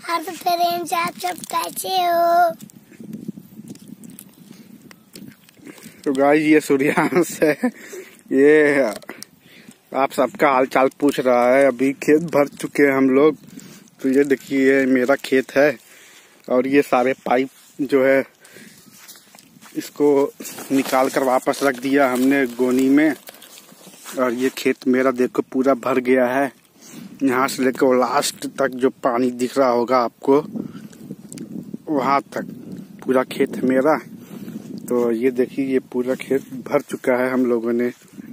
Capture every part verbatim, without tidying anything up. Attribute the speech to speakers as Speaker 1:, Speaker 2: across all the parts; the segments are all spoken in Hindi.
Speaker 1: हाँ तो फ्रेंड्स, आप सब कैसे हो?
Speaker 2: तो गाइस, ये सूर्यांश है। ये आप सबका हाल चाल पूछ रहा है। अभी खेत भर चुके हैं हम लोग। तो ये देखिए, मेरा खेत है और ये सारे पाइप जो है इसको निकाल कर वापस रख दिया हमने गोनी में। और ये खेत मेरा देखो पूरा भर गया है। यहाँ से लेकर लास्ट तक जो पानी दिख रहा होगा आपको, वहां तक पूरा खेत है मेरा। तो ये देखिए, ये पूरा खेत भर चुका है हम लोगों ने।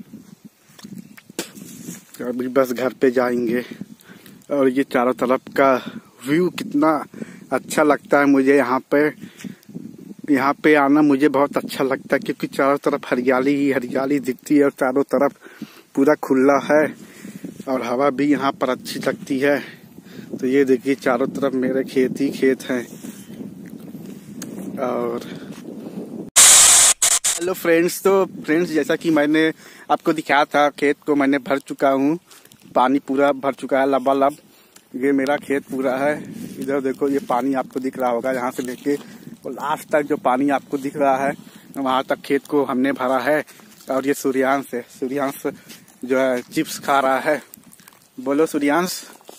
Speaker 2: अभी बस घर पे जाएंगे। और ये चारों तरफ का व्यू कितना अच्छा लगता है मुझे। यहाँ पे यहाँ पे आना मुझे बहुत अच्छा लगता है, क्योंकि चारों तरफ हरियाली ही हरियाली दिखती है और चारों तरफ पूरा खुला है और हवा भी यहाँ पर अच्छी लगती है। तो ये देखिए, चारों तरफ मेरे खेत ही खेत हैं। और हेलो फ्रेंड्स, तो फ्रेंड्स जैसा कि मैंने आपको दिखाया था, खेत को मैंने भर चुका हूँ। पानी पूरा भर चुका है लबालब। ये मेरा खेत पूरा है। इधर देखो, ये पानी आपको दिख रहा होगा। यहाँ से लेके और लास्ट तक जो पानी आपको दिख रहा है, वहाँ तक खेत को हमने भरा है। और ये सूर्यांश है। सूर्यांश जो है चिप्स खा रहा है। बोलो सूर्यांश।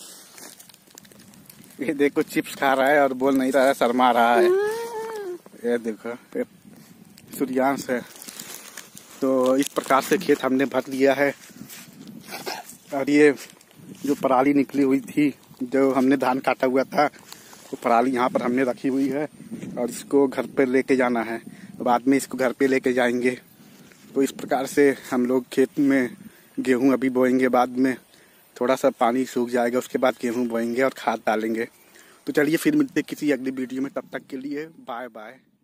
Speaker 2: ये देखो, चिप्स खा रहा है और बोल नहीं रहा है, शर्मा रहा है। ये देखो, ये सूर्यांश है। तो इस प्रकार से खेत हमने भर लिया है। और ये जो पराली निकली हुई थी, जो हमने धान काटा हुआ था, तो पराली यहाँ पर हमने रखी हुई है और इसको घर पे लेके जाना है। बाद में इसको घर पे लेके जाएंगे। तो इस प्रकार से हम लोग खेत में गेहूं अभी बोएंगे। बाद में थोड़ा सा पानी सूख जाएगा, उसके बाद गेहूं बोएंगे और खाद डालेंगे। तो चलिए फिर मिलते किसी अगली वीडियो में। तब तक के लिए बाय बाय।